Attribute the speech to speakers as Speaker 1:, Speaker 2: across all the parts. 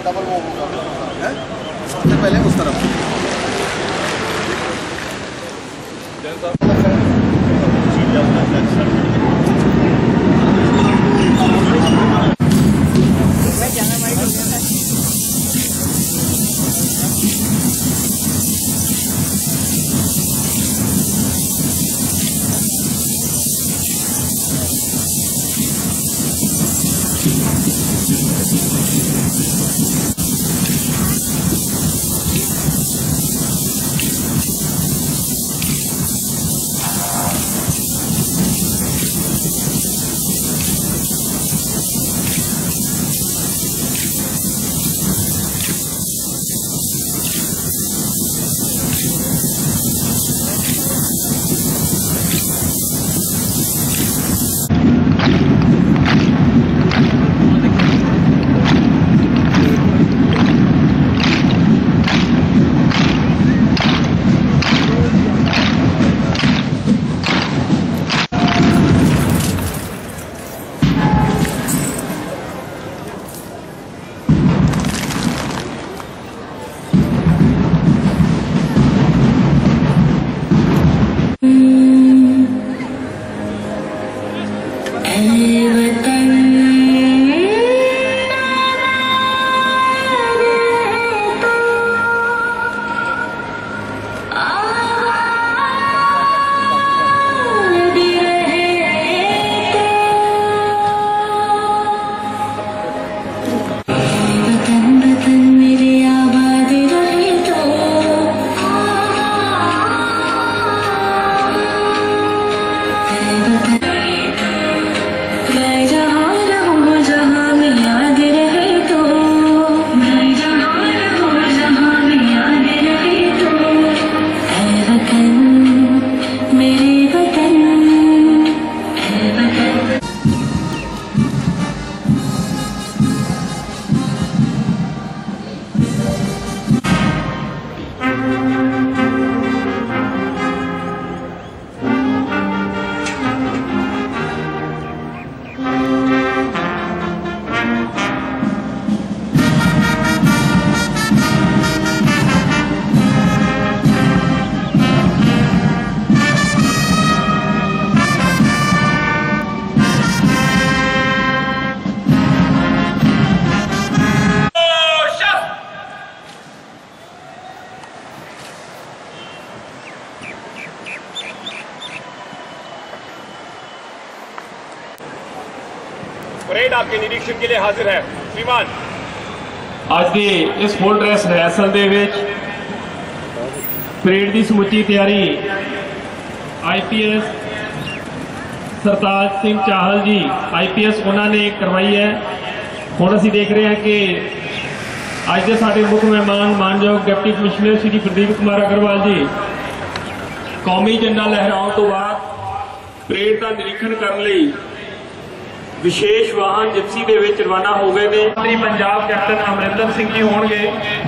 Speaker 1: Double वो होगा, सबसे पहले उस तरफ।
Speaker 2: परेड आपके निरीक्षण के लिए हाजिर है श्रीमान।
Speaker 3: आज की इस फुल ड्रेस रिहर्सल दे विच परेड की समुची तैयारी IPS सरताज सिंह चाहल जी IPS उन्होंने करवाई है। हुण असीं देख रहे हैं कि अज के साडे मुख मेहमान मानयोग डिप्टी कमिश्नर श्री प्रदीप कुमार अग्रवाल जी कौमी झंडा लहराउण तो बाद परेड का निरीक्षण करने लई विशेष वाहन जिप्सी दे विच रवाना हो गए ने। मंत्री पंजाब कैप्टन अमरिंदर सिंह जी होणगे।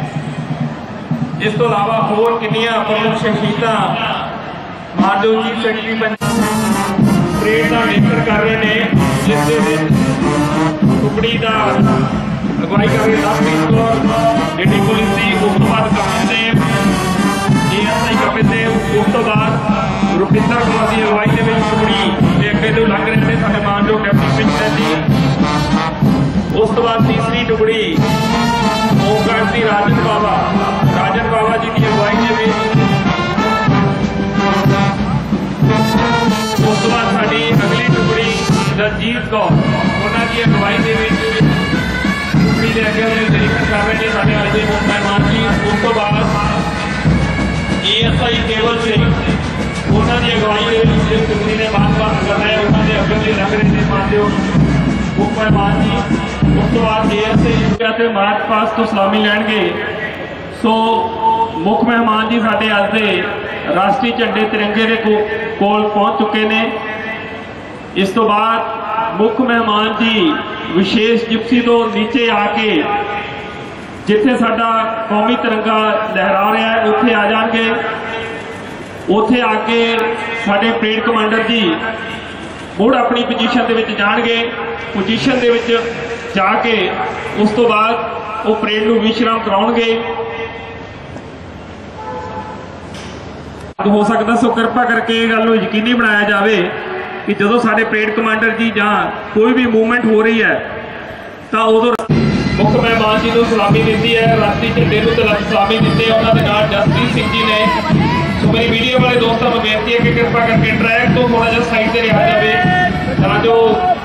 Speaker 3: इस तो इलावा होर कितनियां प्रमुख शख्सियतां मानयोग चीफ सैकटरी पंजाब परेड का निरीक्षण कर रहे हैं, जिस दे विच टुकड़ी का अगवाई कर रहे लवप्रीत कौर डिप्टी पुलिस दी, उस तो बाद कपिल देव ASI कपिल देव, उस तो बाद रुपिंदर कौर की अगवाई के टुकड़ी अगे तो लग रहे हैं साडे मानयोग डिप्टी कमिश्नर जी। उस तो बाद तीसरी टुकड़ी होमगार्ड की राजन बाबा जी की अगवाई के उस तो बाद साडी अगली टुकड़ी दलजीत कौर उन्होंने अगवाई के टुकड़ी के अगे निरीक्षण कर रहे हैं साडे अज दे मुख मेहमान जी। उस तो बाद ASI केवल सिंह उन्होंने अगवाई जिस टुकड़ी ने बात करना है उन्होंने अगे लग रहे थे मानयोग मुख मेहमान जी। उस तो बाद ASI मार्च पास तो सलामी लैणगे। सो मुख मेहमान जी साडे अज दे राष्ट्रीय झंडे तिरंगे के कोल पहुंच चुके ने। इस तो बाद मुख मेहमान जी विशेष जिप्सी तो नीचे आके जिथे साडा कौमी तिरंगा लहरा रहा है उत्थे आ जाएंगे। उत्थे आके साडे परेड कमांडर जी मुड़ अपनी पोजीशन दे विच जाणगे। पोजीशन दे विच जाके उस तो बाद वो परेड में विश्राम कराउणगे। हो सकता सो कृपा करके ये गल यकीनी बनाया जाए कि जो साडे परेड कमांडर जी जां कोई भी मूवमेंट हो रही है तो उदों मुख्य मेहमान जी को सलामी दी है, राष्ट्रीय झंडे को सलामी दी है। उन्होंने नाल जसप्रीत सिंह जी ने। सो मेरी वीडियो वाले दोस्तों को बेनती है कि कृपा करके ट्रैक तो थोड़ा जिहा साइड से रहा जाए तां जो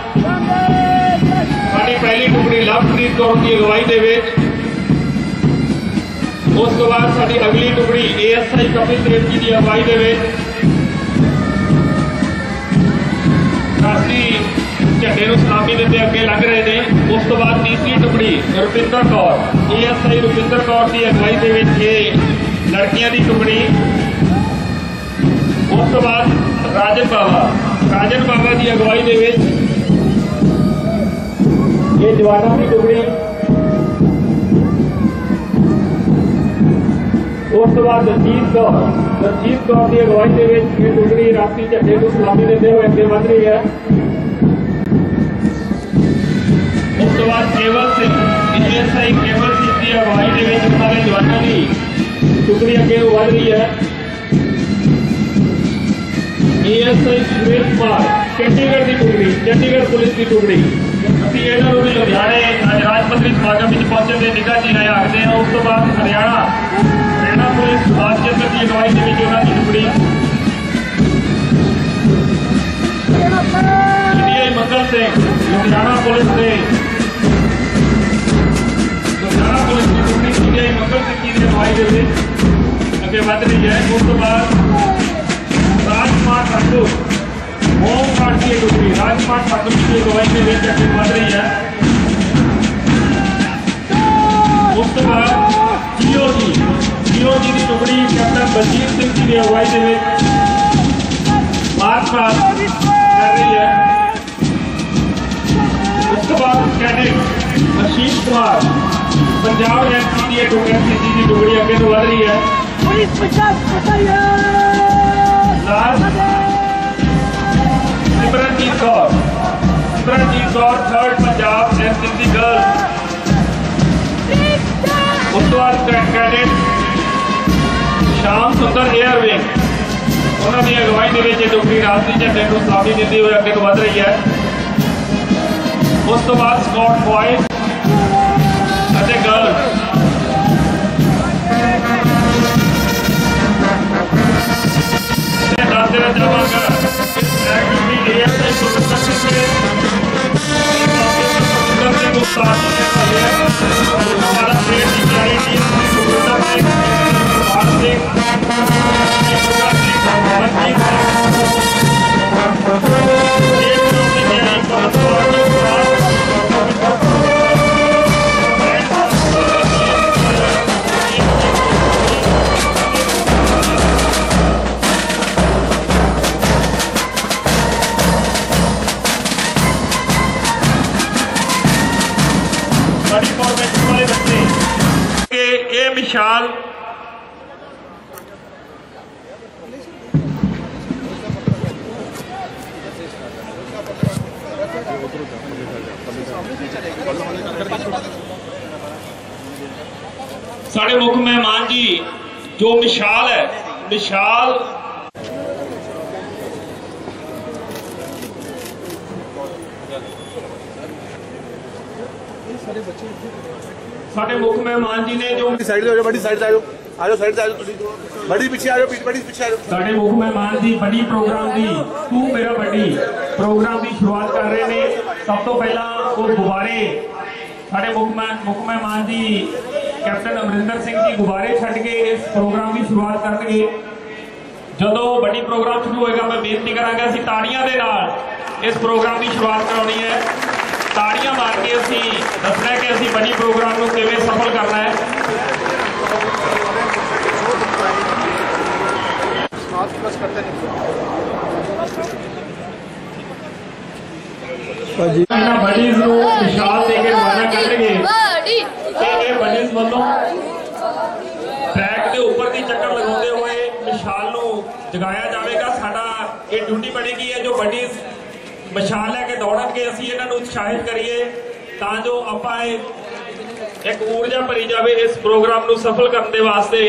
Speaker 3: साडी पहली टुकड़ी लवप्रीत कौर की अगवाई दे विच, उस तो बाद साडी अगली टुकड़ी ASI कपिल देव जी की अगवाई दे विच राष्ट्रीय झंडे को सलामी देते अगे लग रहे हैं। उस तो बाद तीसरी टुकड़ी रुपिंदर कौर ASI रुपिंदर कौर की अगवाई दे विच लड़कियां की टुकड़ी। उस तो बाद राजन बाबा की अगवाई दे विच ये जवानों की टुकड़ी। उस तो बाद दलजीत कौर की अगवाई के ये टुकड़ी राष्ट्रीय झंडे को सलामी देते हुए अगे बढ़ रही है। उस तो बाद केवल सिंह ASI केवल सिंह की अगवाई के उन्होंने जवानों की टुकड़ी अगे बढ़ रही है। ASI सुरेश कुमार चंडीगढ़ की टुकड़ी, चंडीगढ़ पुलिस की टुकड़ी। अभी इन्होंने भी लुधियाने अज राजपत्री समागम में पहुंचने के निगाह जी ने आखते हैं। उस तो बाद हरियाणा पुलिस सुभाष चंद्र की अगवाई के उन्होंने टुकड़ी। CDI मंगल सिंह लुधियाना पुलिस की टुकड़ी CDI मंगल सिंह की अगवाई के अगे बढ़ रही है। उस तो बाद राजकुमार ठाकुर होमगार्ड की टुकड़ी, राजकुमार ठाकुर की अगवाई के अगे बढ़ रही है। उस तो बाद जीओ जी की टुकड़ी कैप्टन बलजीत सिंह की अगवाई के मार्च पास्ट कर रही है। उस तो बाद कैडेट आशीष कुमार पंजाब NCT की टुकड़ी अगे तो बढ़ रही है। Simranjeet Kaur 3rd Punjab NCC girls. उस तो बाद कैडेट श्याम सुंदर एयर विंग उन्होंने अगवाई के टुकड़ी राष्ट्रीय झंडे को सलामी देते हुए अगे तो बढ़ रही है। उस तो बाद स्कॉट बॉयज और गर्ल्स। दस देना चाहूँगा विशाल साढ़े मुख्य मेहमान जी जो विशाल है, विशाल साढ़े मुख्य मेहमान जी ने जो
Speaker 1: साइड से बड़ी साइड से आ जाओ साइड से आ जाओ बड़ी पीछे आ जाओ बड़ी पीछे आ जाओ।
Speaker 3: साढ़े मुख्य मेहमान जी बड़ी प्रोग्राम की तू मेरा बड़ी प्रोग्राम की शुरुआत कर रहे हैं। सब तो पहला वो गुब्बारे साढ़े मुख्य मेहमान जी कैप्टन अमरिंदर सिंह जी गुब्बारे छड़ के इस प्रोग्राम की शुरुआत करेंगे। जो बड़ी प्रोग्राम शुरू होएगा मैं बेनती करांगा असीं ताड़ियां दे नाल इस प्रोग्राम की शुरुआत करानी है। ताड़ियां मार के असीं दसना है कि असीं बड़ी प्रोग्राम को किवें सफल करना है। बडीज नूं विशाल दे के रवाना करेंगे। बडीज वालों ट्रैक के ऊपर की चक्कर लगाते हुए विशाल नूं जगाया जाएगा। साडा ये ड्यूटी बनेगी है जो बडीज मशाल लैके दौड़न के असीं इन्हां नूं उत्साहित करिए तां जो आपां एक ऊर्जा भरी जाए इस प्रोग्राम को सफल करने वास्ते।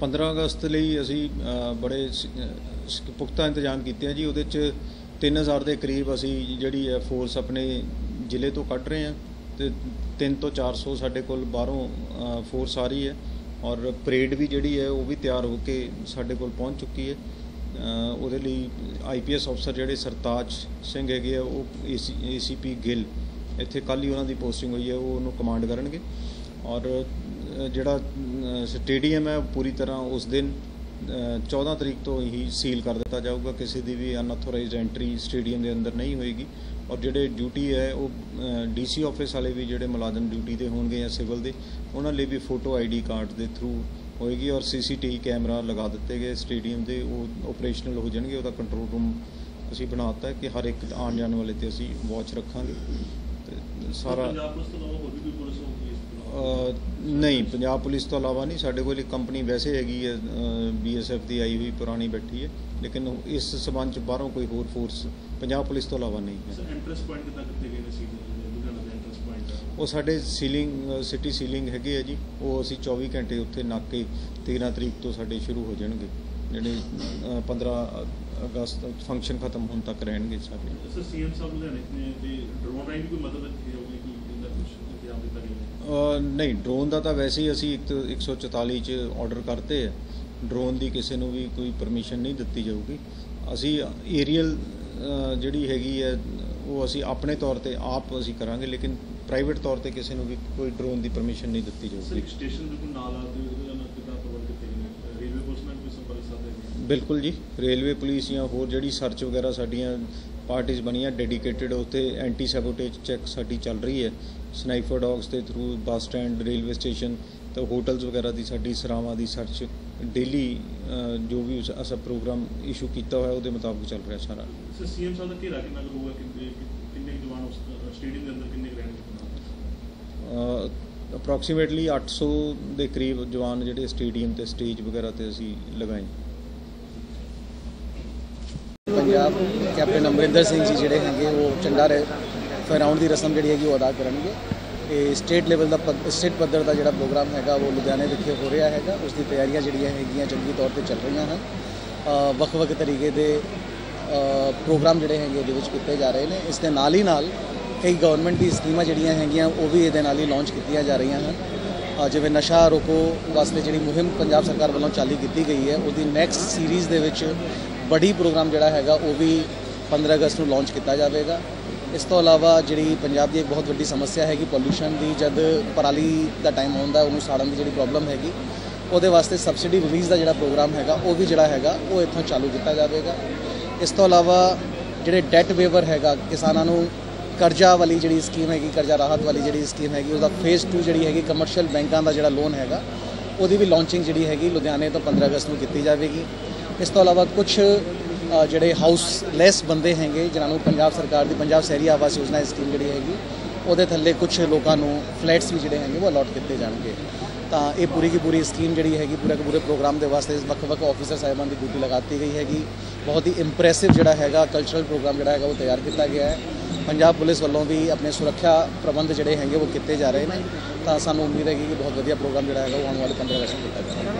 Speaker 4: 15 ਅਗਸਤ ਲਈ ਅਸੀਂ ਬੜੇ ਪੁਖਤਾ ਇੰਤਜ਼ਾਮ ਕੀਤੇ ਆ ਜੀ। ਉਹਦੇ 'ਚ 3000 ਦੇ ਕਰੀਬ ਅਸੀਂ ਜਿਹੜੀ ਹੈ ਫੋਰਸ ਆਪਣੇ ਜ਼ਿਲ੍ਹੇ ਤੋਂ ਕੱਢ ਰਹੇ ਹਾਂ ਤੇ 300 ਤੋਂ 400 ਸਾਡੇ ਕੋਲ ਬਾਹਰੋਂ ਫੋਰਸ ਆ ਰਹੀ ਹੈ ਔਰ ਪਰੇਡ ਵੀ ਜਿਹੜੀ ਹੈ ਉਹ ਵੀ ਤਿਆਰ ਹੋ ਕੇ ਸਾਡੇ ਕੋਲ ਪਹੁੰਚ ਚੁੱਕੀ ਹੈ। ਉਹਦੇ ਲਈ IPS ਅਫਸਰ ਜਿਹੜੇ ਸਰਤਾਜ ਸਿੰਘ ਹੈਗੇ ਆ ਉਹ ACP ਗਿੱਲ ਇੱਥੇ ਕੱਲ੍ਹ ਹੀ ਉਹਨਾਂ ਦੀ ਪੋਸਟਿੰਗ ਹੋਈ ਹੈ, ਉਹ ਉਹਨੂੰ ਕਮਾਂਡ ਕਰਨਗੇ ਔਰ ਜਿਹੜਾ ਸਟੇਡੀਅਮ ਹੈ ਪੂਰੀ ਤਰ੍ਹਾਂ ਉਸ ਦਿਨ 14 ਤਰੀਕ ਤੋਂ ਹੀ ਸੀਲ ਕਰ ਦਿੱਤਾ ਜਾਊਗਾ। ਕਿਸੇ ਦੀ ਵੀ ਅਨਅਥੋਰਾਈਜ਼ਡ ਐਂਟਰੀ ਸਟੇਡੀਅਮ ਦੇ ਅੰਦਰ ਨਹੀਂ ਹੋਏਗੀ ਔਰ ਜਿਹੜੇ ਡਿਊਟੀ ਹੈ ਉਹ DC ਆਫਿਸ ਵਾਲੇ ਵੀ ਜਿਹੜੇ ਮੁਲਾਜ਼ਮ ਡਿਊਟੀ ਤੇ ਹੋਣਗੇ ਜਾਂ ਸਿਵਲ ਦੇ ਉਹਨਾਂ ਲਈ ਵੀ ਫੋਟੋ ID ਕਾਰਡ ਦੇ ਥਰੂ ਹੋਏਗੀ ਔਰ CCTV ਕੈਮਰਾ ਲਗਾ ਦਿੱਤੇ ਗਏ ਸਟੇਡੀਅਮ ਦੇ, ਉਹ ਆਪਰੇਸ਼ਨਲ ਹੋ ਜਾਣਗੇ। ਉਹਦਾ ਕੰਟਰੋਲ ਰੂਮ ਅਸੀਂ ਬਣਾ ਦਿੱਤਾ ਕਿ ਹਰ ਇੱਕ ਆਉਣ ਜਾਣ ਵਾਲੇ ਤੇ ਅਸੀਂ ਵਾਚ ਰੱਖਾਂਗੇ ਤੇ ਸਾਰਾ। ਪੰਜਾਬ ਪੁਲਿਸ ਤੋਂ ਇਲਾਵਾ ਹੋਰ ਵੀ ਕੋਈ ਪੁਲਿਸ ਹੋਊਗੀ? ਨਹੀਂ, ਪੰਜਾਬ ਪੁਲਿਸ ਤੋਂ ਇਲਾਵਾ ਨਹੀਂ। ਸਾਡੇ ਕੋਲ ਇੱਕ ਕੰਪਨੀ ਵੈਸੇ ਹੈਗੀ ਹੈ BSF ਦੀ ਆਈ ਹੋਈ ਪੁਰਾਣੀ ਬੈਠੀ ਹੈ, ਲੇਕਿਨ ਇਸ ਸਬੰਧ 'ਚ ਬਾਹਰੋਂ ਕੋਈ ਹੋਰ ਫੋਰਸ ਪੰਜਾਬ ਪੁਲਿਸ ਤੋਂ ਇਲਾਵਾ ਨਹੀਂ ਹੈ।
Speaker 5: ਐਂਟਰੈਂਸ ਪੁਆਇੰਟ ਕਿੱਦਾਂ ਕਿੱਥੇ ਗਏ ਨੇ ਸੀ ਲੁਧਿਆਣਾ ਦੇ ਐਂਟਰੈਂਸ ਪੁਆਇੰਟ?
Speaker 4: ਉਹ ਸਾਡੇ ਸਿਟੀ ਸੀਲਿੰਗ ਹੈਗੇ ਆ ਜੀ, ਉਹ ਅਸੀਂ 24 ਘੰਟੇ ਉੱਥੇ ਨਾਕੇ 13 ਤਰੀਕ ਤੋਂ ਸਾਡੇ ਸ਼ੁਰੂ ਹੋ ਜਾਣਗੇ, ਜਿਹੜੇ 15 ਅਗਸਤ ਫੰਕਸ਼ਨ ਖਤਮ ਹੋਣ ਤੱਕ ਰਹਿਣਗੇ ਸਾਡੇ।
Speaker 5: ਸਰ CM ਸਾਹਿਬ ਲੁਧਿਆਣੇ ਤੇ ਡਰੋਨ ਰਾਹੀਂ ਕੋਈ ਮਦਦ ਦਿੱਤੀ ਜਾਊਗੀ ਕਿ ਇਹਦਾ ਕੁਝ ਇੰਤਜ਼ਾਮ ਕੀਤਾ ਗਿਆ?
Speaker 4: ਨਹੀਂ, ਡਰੋਨ ਦਾ ਤਾਂ ਵੈਸੇ ਹੀ ਅਸੀਂ 144 'ਚ ਆਰਡਰ ਕਰਤੇ ਹੈ। ਡਰੋਨ ਦੀ ਕਿਸੇ ਨੂੰ ਵੀ ਕੋਈ ਪਰਮਿਸ਼ਨ ਨਹੀਂ ਦਿੱਤੀ ਜਾਊਗੀ। ਅਸੀਂ ਏਰੀਅਲ ਜਿਹੜੀ ਹੈਗੀ ਹੈ ਉਹ ਅਸੀਂ ਆਪਣੇ ਤੌਰ ਤੇ ਆਪ ਅਸੀਂ ਕਰਾਂਗੇ, ਲੇਕਿਨ ਪ੍ਰਾਈਵੇਟ ਤੌਰ ਤੇ ਕਿਸੇ ਨੂੰ ਵੀ ਕੋਈ ਡਰੋਨ ਦੀ ਪਰਮਿਸ਼ਨ ਨਹੀਂ ਦਿੱਤੀ ਜਾਊਗੀ।
Speaker 5: ਸਟੇਸ਼ਨ ਦੇ ਕੋਲ ਨਾਲ ਆਉਂਦੇ ਉਹਦੇ ਨਾਲ ਕਿੱਦਾਂ ਪ੍ਰਬੰਧ ਕੀਤੇ ਗਏ? ਰੇਲਵੇ ਪੁਲਿਸ ਨਾਲ ਕੋਈ ਸੰਪਰਕ ਸਾਧਿਆ?
Speaker 4: ਬਿਲਕੁਲ ਜੀ, ਰੇਲਵੇ ਪੁਲਿਸ ਜਾਂ ਹੋਰ ਜਿਹੜੀ ਸਰਚ ਵਗੈਰਾ ਸਾਡੀਆਂ ਪਾਰਟੀਜ਼ ਬਣੀਆਂ ਡੈਡੀਕੇਟਿਡ, ਉੱਥੇ ਐਂਟੀ ਸੈਬੋਟੇਜ ਚੈੱਕ ਸਾਡੀ ਚੱਲ ਰਹੀ ਹੈ ਸਨਾਈਫਰ ਡੌਗਸ ਦੇ through. Bus stand, railway station ਤੇ ਹੋਟਲਸ ਵਗੈਰਾ ਦੀ ਸਾਡੀ ਸਰਾਵਾਂ ਦੀ ਸਰਚ ਡੇਲੀ ਜੋ ਵੀ ਅਸਾਂ ਪ੍ਰੋਗਰਾਮ ਇਸ਼ੂ ਕੀਤਾ ਹੋਇਆ ਉਹਦੇ ਮੁਤਾਬਕ ਚੱਲ ਰਿਹਾ ਸਾਰਾ।
Speaker 5: ਸਰ CM ਸਾਹਿਬ ਦਾ ਘੇਰਾ ਕਿੰਨਾ ਕੁ ਹੋਊਗਾ? ਕਿੰਨੇ ਜਵਾਨ ਉਸ ਸਟੇਡੀਅਮ ਦੇ ਅੰਦਰ ਕਿੰਨੇ ਰਹਿਣਗੇ?
Speaker 4: ਅਪਰੋਕਸੀਮੇਟਲੀ 800 ਦੇ ਕਰੀਬ ਜਵਾਨ ਜਿਹੜੇ ਸਟੇਡੀਅਮ ਤੇ ਸਟੇਜ ਵਗੈਰਾ ਤੇ ਅਸੀਂ ਲਗਾਏ।
Speaker 6: ਪੰਜਾਬ ਕੈਪਟਨ ਅਮਰਿੰਦਰ ਸਿੰਘ ਜੀ ਜਿਹੜੇ ਹੈਗੇ ਉਹ ਝੰਡਾ ਫਹਿਰਾਉਣ ਦੀ ਰਸਮ ਜਿਹੜੀ ਹੈਗੀ ਉਹ ਅਦਾ ਕਰਨਗੇ। ਇਹ ਸਟੇਟ ਲੈਵਲ ਦਾ ਸਟੇਟ ਪੱਧਰ ਦਾ ਜਿਹੜਾ ਪ੍ਰੋਗਰਾਮ ਹੈਗਾ ਉਹ ਲੁਧਿਆਣੇ ਵਿਖੇ ਹੋ ਰਿਹਾ ਹੈਗਾ। ਉਸ ਦੀ ਤਿਆਰੀਆਂ ਜਿਹੜੀਆਂ ਹੈਗੀਆਂ ਚੰਗੀ ਤੌਰ ਤੇ ਚੱਲ ਰਹੀਆਂ ਹਨ। ਵੱਖ-ਵੱਖ ਤਰੀਕੇ ਦੇ ਪ੍ਰੋਗਰਾਮ ਜਿਹੜੇ ਹੈਗੇ ਉਹਦੇ ਵਿੱਚ ਕੀਤੇ ਜਾ ਰਹੇ ਨੇ। ਇਸ ਦੇ ਨਾਲ ਹੀ ਨਾਲ ਕਈ ਗਵਰਨਮੈਂਟ ਦੀ ਸਕੀਮਾਂ ਜਿਹੜੀਆਂ ਹੈਗੀਆਂ ਉਹ ਵੀ ਇਹਦੇ ਨਾਲ ਹੀ ਲਾਂਚ ਕੀਤੀਆਂ ਜਾ ਰਹੀਆਂ ਹਨ। ਜਿਵੇਂ ਨਸ਼ਾ ਰੋਕੋ ਵਾਸਤੇ ਜਿਹੜੀ ਮੁਹਿੰਮ ਪੰਜਾਬ ਸਰਕਾਰ ਵੱਲੋਂ ਚਾਲੂ ਕੀਤੀ ਗਈ ਹੈ, ਉਹਦੀ ਨੈਕਸਟ ਸੀਰੀਜ਼ ਦੇ ਵਿੱਚ ਬੜੀ ਪ੍ਰੋਗਰਾਮ ਜਿਹੜਾ ਹੈਗਾ ਉਹ ਵੀ 15 ਅਗਸਤ ਨੂੰ ਲਾਂਚ ਕੀਤਾ ਜਾਵੇਗਾ। ਇਸ ਤੋਂ ਇਲਾਵਾ ਜਿਹੜੀ ਪੰਜਾਬ ਦੀ ਇੱਕ ਬਹੁਤ ਵੱਡੀ ਸਮੱਸਿਆ ਹੈਗੀ ਪੋਲਿਊਸ਼ਨ ਦੀ, ਜਦ ਪਰਾਲੀ ਦਾ ਟਾਈਮ ਆਉਂਦਾ ਉਹਨੂੰ ਸਾੜਨ ਦੀ ਜਿਹੜੀ ਪ੍ਰੋਬਲਮ ਹੈਗੀ, ਉਹਦੇ ਵਾਸਤੇ ਸਬਸਿਡੀ ਰਿਲੀਜ਼ ਦਾ ਜਿਹੜਾ ਪ੍ਰੋਗਰਾਮ ਹੈਗਾ ਉਹ ਵੀ ਜਿਹੜਾ ਹੈਗਾ ਉਹ ਇੱਥੋਂ ਚਾਲੂ ਕੀਤਾ ਜਾਵੇਗਾ। ਇਸ ਤੋਂ ਇਲਾਵਾ ਜਿਹੜੇ ਡੈਟ ਵੇਵਰ ਹੈਗਾ, ਕਿਸਾਨਾਂ ਨੂੰ ਕਰਜ਼ਾ ਵਾਲੀ ਜਿਹੜੀ ਸਕੀਮ ਹੈਗੀ, ਕਰਜ਼ਾ ਰਾਹਤ ਵਾਲੀ ਜਿਹੜੀ ਸਕੀਮ ਹੈਗੀ, ਉਹਦਾ ਫੇਜ਼ 2 ਜਿਹੜੀ ਹੈਗੀ ਕਮਰਸ਼ੀਅਲ ਬੈਂਕਾਂ ਦਾ ਜਿਹੜਾ ਲੋਨ ਹੈਗਾ ਉਹਦੀ ਵੀ ਲਾਂਚਿੰਗ ਜਿਹੜੀ ਹੈਗੀ ਲੁਧਿਆਣੇ ਤੋਂ 15 ਅਗਸਤ ਨੂੰ ਕੀਤੀ ਜਾਵੇਗੀ। ਇਸ ਤੋਂ ਇਲਾਵਾ ਕੁਝ ਜਿਹੜੇ ਹਾਊਸਲੈਸ ਬੰਦੇ ਹੈਗੇ ਜਿਨ੍ਹਾਂ ਨੂੰ ਪੰਜਾਬ ਸਰਕਾਰ ਦੀ ਪੰਜਾਬ ਸ਼ਹਿਰੀ ਆਵਾਸ ਯੋਜਨਾ ਸਕੀਮ ਜਿਹੜੀ ਹੈਗੀ ਉਹਦੇ ਥੱਲੇ ਕੁਝ ਲੋਕਾਂ ਨੂੰ ਫਲੈਟਸ ਵੀ ਜਿਹੜੇ ਹੈਗੇ ਉਹ ਅਲਾਟ ਕੀਤੇ ਜਾਣਗੇ। ਤਾਂ ਇਹ ਪੂਰੀ ਕੀ ਪੂਰੀ ਸਕੀਮ ਜਿਹੜੀ ਹੈਗੀ ਪੂਰੇ ਪ੍ਰੋਗਰਾਮ ਦੇ ਵਾਸਤੇ ਵੱਖ-ਵੱਖ ਆਫੀਸਰ ਸਾਹਿਬਾਨ ਦੀ ਡਿਊਟੀ ਲਗਾਤੀ ਗਈ ਹੈਗੀ। ਬਹੁਤ ਹੀ ਇੰਪ੍ਰੈਸਿਵ ਜਿਹੜਾ ਹੈਗਾ ਕਲਚਰਲ ਪ੍ਰੋਗਰਾਮ ਜਿਹੜਾ ਹੈਗਾ ਉਹ ਤਿਆਰ ਕੀਤਾ ਗਿਆ ਹੈ। ਪੰਜਾਬ ਪੁਲਿਸ ਵੱਲੋਂ ਵੀ ਆਪਣੇ ਸੁਰੱਖਿਆ ਪ੍ਰਬੰਧ ਜਿਹੜੇ ਹੈਗੇ ਉਹ ਕੀਤੇ ਜਾ ਰਹੇ ਨੇ। ਤਾਂ ਸਾਨੂੰ ਉਮੀਦ ਹੈਗੀ ਕਿ ਬਹੁਤ ਵਧੀਆ ਪ੍ਰੋਗਰਾਮ ਜਿਹੜਾ ਹੈਗਾ ਉਹ ਆਉਣ ਵਾਲੇ 15 ਅਗਸਤ ਨੂੰ ਕੀਤਾ ਜਾਵੇਗਾ।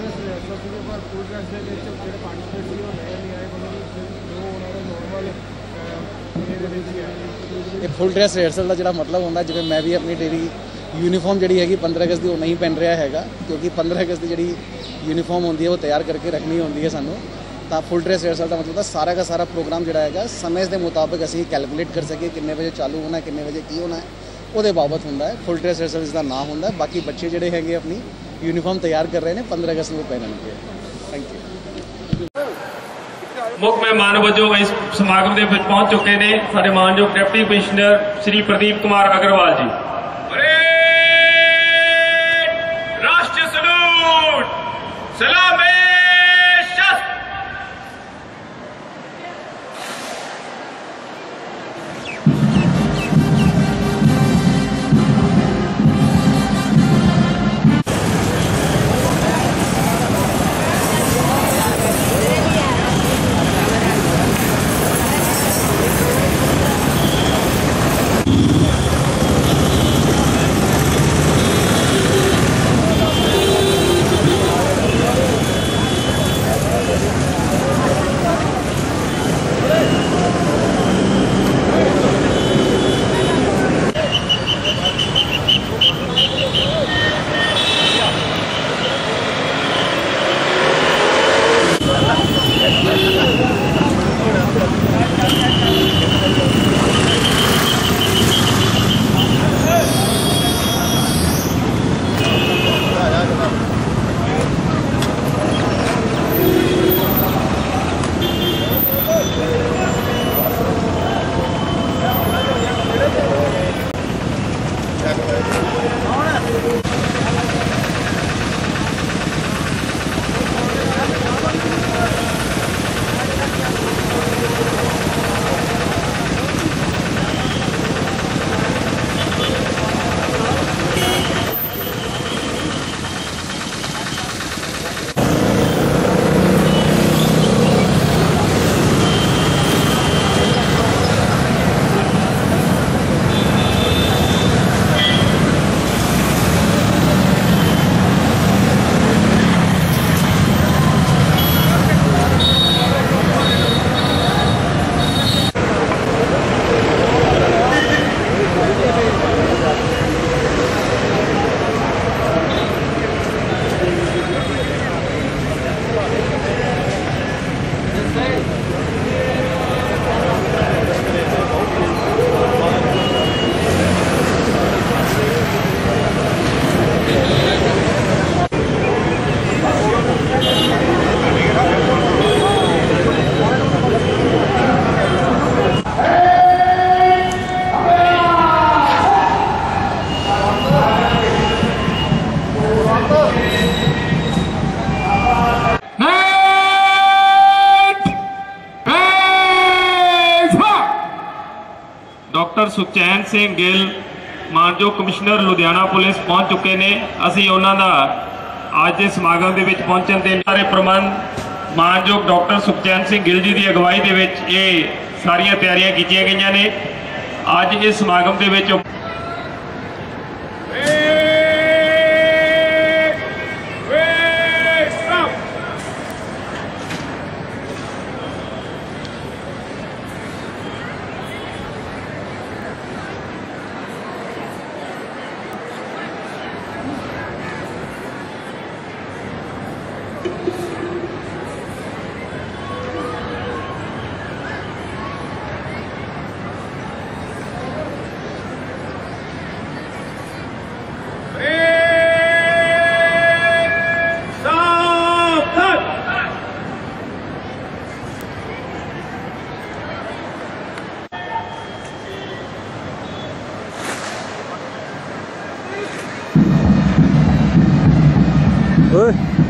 Speaker 6: ਇਹ ਫੁੱਲ ਡਰੈਸ ਰਿਹਰਸਲ ਦਾ ਜਿਹੜਾ ਮਤਲਬ ਹੁੰਦਾ, ਜਿਵੇਂ ਮੈਂ ਵੀ ਆਪਣੀ ਡੇਲੀ ਯੂਨੀਫਾਰਮ ਜਿਹੜੀ ਹੈਗੀ 15 ਅਗਸਤ ਦੀ ਉਹ ਨਹੀਂ ਪਹਿਨ ਰਿਹਾ ਹੈਗਾ, ਕਿਉਂਕਿ 15 ਅਗਸਤ ਦੀ ਜਿਹੜੀ ਯੂਨੀਫਾਰਮ ਹੁੰਦੀ ਹੈ ਉਹ ਤਿਆਰ ਕਰਕੇ ਰੱਖਣੀ ਹੁੰਦੀ ਹੈ ਸਾਨੂੰ। ਤਾਂ ਫੁੱਲ ਡਰੈਸ ਰਿਹਰਸਲ ਦਾ ਮਤਲਬ ਸਾਰਾ ਦਾ ਸਾਰਾ ਪ੍ਰੋਗਰਾਮ ਜਿਹੜਾ ਹੈਗਾ ਸਮੇਂ ਦੇ ਮੁਤਾਬਕ ਅਸੀਂ ਕੈਲਕੂਲੇਟ ਕਰ ਸਕੀਏ ਕਿੰਨੇ ਵਜੇ ਚਾਲੂ ਹੋਣਾ, ਕਿੰਨੇ ਵਜੇ ਕੀ ਹੋਣਾ, ਉਹਦੇ ਬਾਬਤ ਹੁੰਦਾ ਹੈ। ਫੁੱਲ ਡਰੈਸ ਰਿਹਰਸਲ ਇਸ ਦਾ ਨਾਂ ਹੁੰਦਾ। ਬਾਕੀ ਬੱਚੇ ਜਿਹੜੇ ਹੈਗੇ ਆਪਣੀ ਯੂਨੀਫਾਰਮ ਤਿਆਰ ਕਰ ਰਹੇ ਨੇ, 15 ਅਗਸਤ ਨੂੰ ਪਹਿਨਣਗੇ। Thank you.
Speaker 3: ਮੁੱਖ ਮਹਿਮਾਨ ਵਜੋਂ ਇਸ ਸਮਾਗਮ ਦੇ ਵਿੱਚ ਪਹੁੰਚ ਚੁੱਕੇ ਨੇ ਸਾਡੇ ਮਾਨਯੋਗ ਡਿਪਟੀ ਕਮਿਸ਼ਨਰ ਸ਼੍ਰੀ ਪ੍ਰਦੀਪ ਕੁਮਾਰ ਅਗਰਵਾਲ ਜੀ।
Speaker 2: राष्ट्र सलूट सलाम शस्त्र।
Speaker 3: डॉक्टर सुखचैन सिंह गिल मानयोग कमिश्नर लुधियाना पुलिस पहुंच चुके ने। असी उन्हां दा अज के समागम दे विच पहुंचण दे सारे प्रबंध मानयोग डॉक्टर सुखचैन सिंह गिल जी की अगवाई दे विच ये सारियां तैयारियां कीतियां गईयां ने। अज इस समागम दे विच
Speaker 7: Oi.